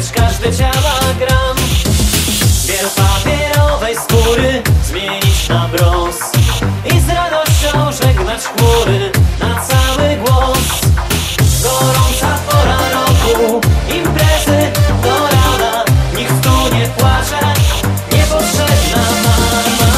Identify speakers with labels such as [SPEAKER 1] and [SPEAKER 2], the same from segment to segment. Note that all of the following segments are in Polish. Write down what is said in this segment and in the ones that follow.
[SPEAKER 1] precz każdy ciała gram. Biel papierowej skóry zmienić na brąz i z radością żegnać chmury na cały głos. Gorąca pora roku, imprezy do rana, nikt tu nie płacze, niepotrzebna mama.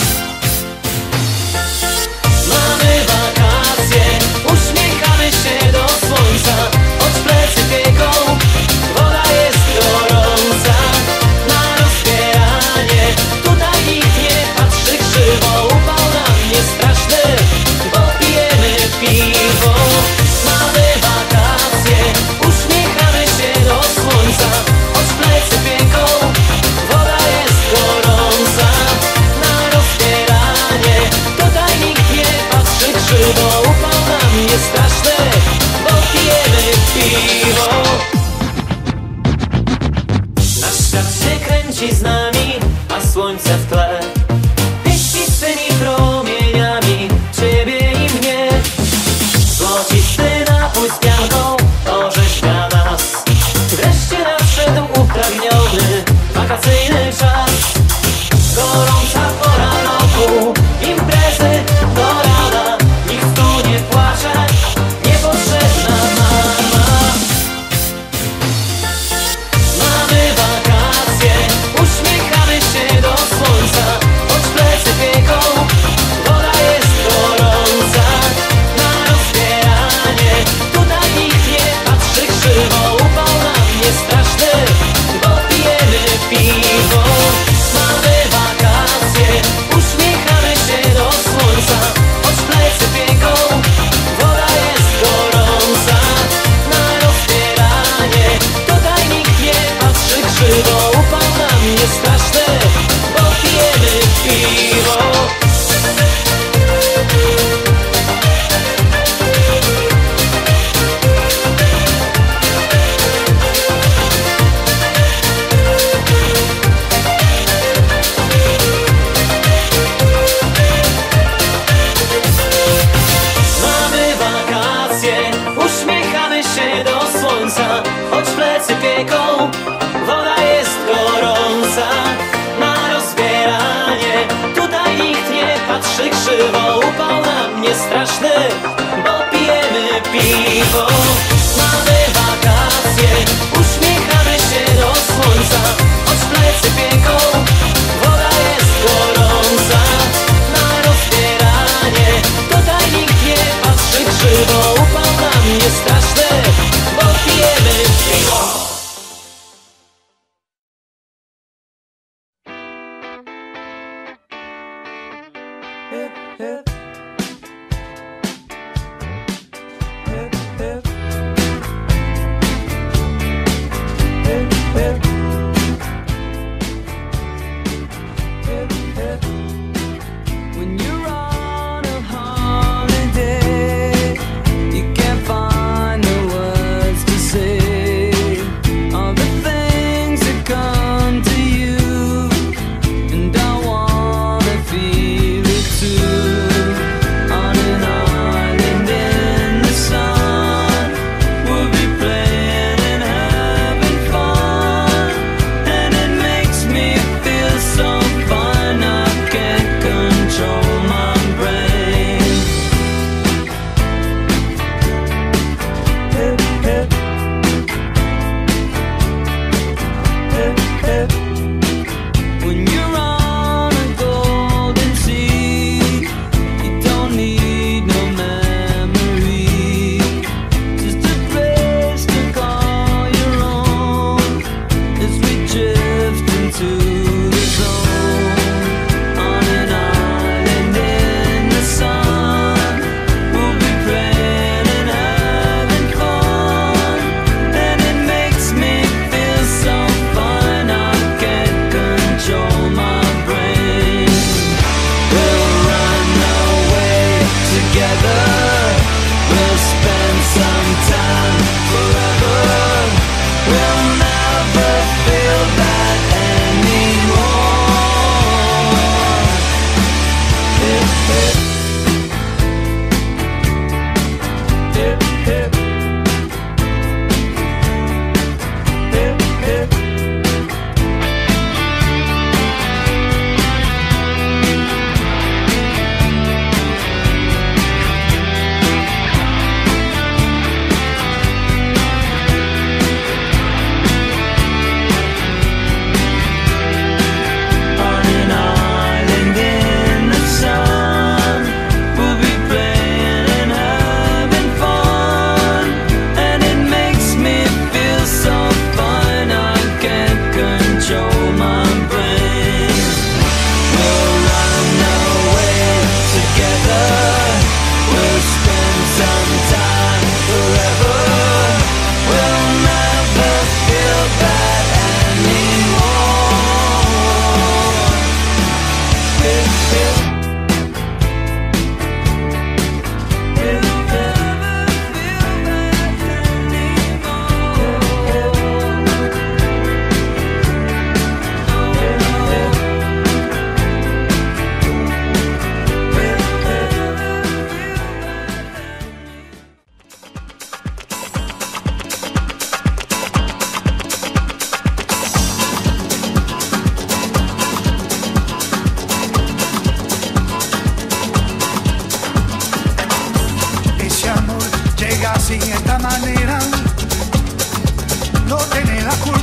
[SPEAKER 1] Mamy wakacje, uśmiechamy się do słońca, choć plecy pieką, woda jest gorąca. Na rozbieranie tutaj nikt nie patrzy krzywo, upał na mnie straszny, bo pijemy piwo. Mamy wakacje, uśmiechamy się do słońca, choć plecy pieką, woda jest gorąca. Na rozbieranie tutaj nikt nie patrzy krzywo, upał na mnie straszny, bo pijemy piwo. Nasz świat się kręci z nami, a słońce w tle pieści swymi promieniami ciebie i mnie. Złocisty napój z pianką orzeźwia nas. Wreszcie nadszedł upragniony wakacyjny czas. Gorąca pora roku, imprezy do rana, nikt tu nie płacze, niepotrzebna mama. Mamy wakacje, uśmiechamy się do słońca, choć plecy pieką, woda jest gorąca. Na rozbieranie tutaj nikt nie patrzy krzywo, upał na mnie straszny, bo pijemy piwo. Mamy wakacje, uśmiechamy się do słońca, choć plecy pieką, woda jest gorąca. Na rozbieranie tutaj nikt nie patrzy krzywo, upał na mnie straszny, bo pijemy piwo. Mamy wakacje, uśmiechamy się do słońca, choć plecy pieką, woda jest gorąca. Na rozbieranie tutaj nikt nie patrzy krzywo, upał na mnie straszny, bo pijemy piwo. Mamy wakacje, uśmiechamy się do słońca, choć plecy pieką, woda jest gorąca. Na rozbieranie tutaj nikt nie patrzy krzywo, upał na mnie straszny, bo pijemy piwo.
[SPEAKER 2] Hip, hip. Hip, hip. Hip, hip. Hip, hip. When you're on a holiday, you can't find the words to say all the things that come to you, and I wanna feel it too.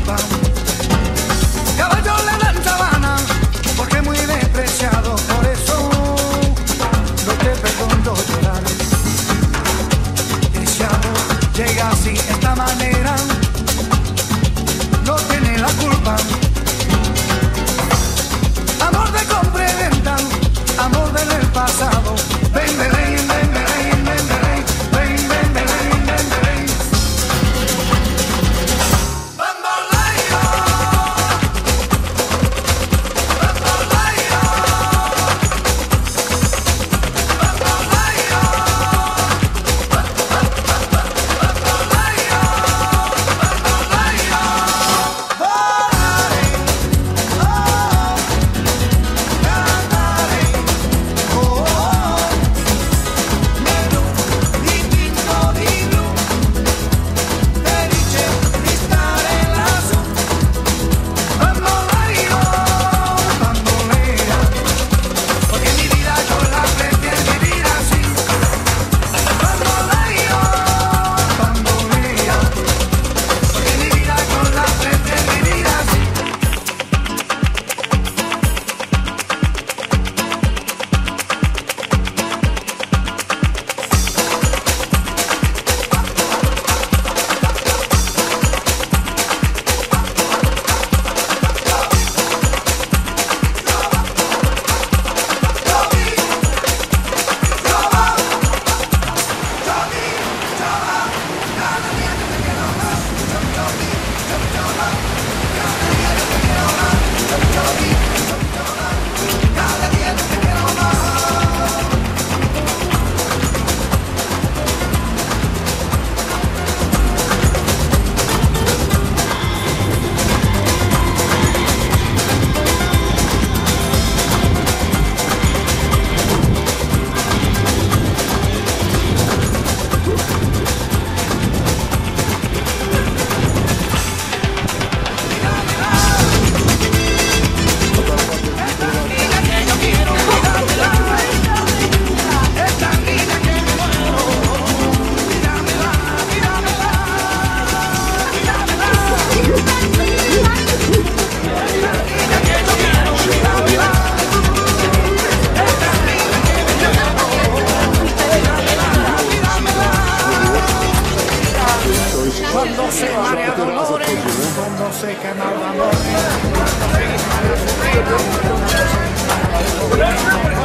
[SPEAKER 3] culpa. Caballo le dan sabana, porque muy despreciado, por eso no te perdono llorar. Ese amor llega así, esta manera, no tiene la culpa. Amor de compra y venta, amor del pasado. Ven, ven, ven, ven, ven, ven, ven, ven, ven, ven, ven, ven, ven. Bamboleo, bamboleo, cuando se marea dolores, cuando se quema el amor, cuando se dispara su vida, cuando se